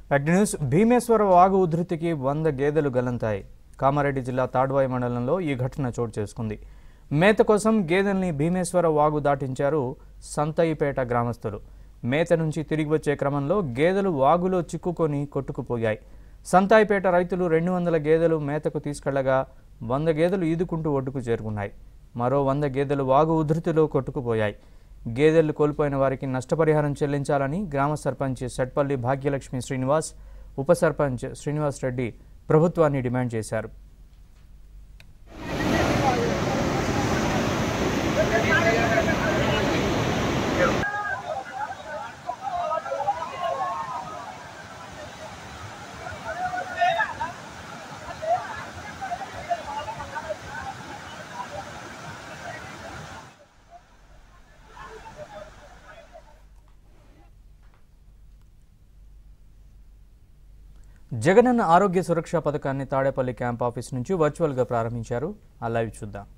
News Bhimeswara వాగు ఉధృతికి 100 గేదెలు గల్లంతాయి. కామారెడ్డి జిల్లా తాడ్వాయి మండలంలో ఈ ఘటన చోటు చేసుకుంది. మేత కోసం గేదెల్ని భీమేశ్వర వాగు దాటించారు సంతయిపేట గ్రామస్తులు. మేత నుంచి తిరిగి వచ్చే క్రమంలో గేదెలు వాగులో చిక్కుకొని కొట్టుకుపోయాయి. సంతాయిపేట రైతులు 200 గేదెలు మేతకు తీసుకెళ్లగా 100 గేదెలు ఈదుకుంటూ ఒడ్డుకు చేరుకున్నాయి. మరో 100 గేదెలు వాగు ఉధృతిలో కొట్టుకుపోయాయి. గేదెలు కోల్పోయిన వారికి నష్టపరిహారం చెల్లించాలని గ్రామ సర్పంచ్ సెట్పల్లి భాగ్యలక్ష్మి శ్రీనివాస్, ఉప సర్పంచ్ శ్రీనివాస్ రెడ్డి ప్రభుత్వాన్ని డిమాండ్ చేశారు. జగనన్న ఆరోగ్య సురక్ష పథకాన్ని తాడేపల్లి క్యాంప్ ఆఫీస్ నుంచి వర్చువల్గా ప్రారంభించారు. ఆ లైవ్ చూద్దాం.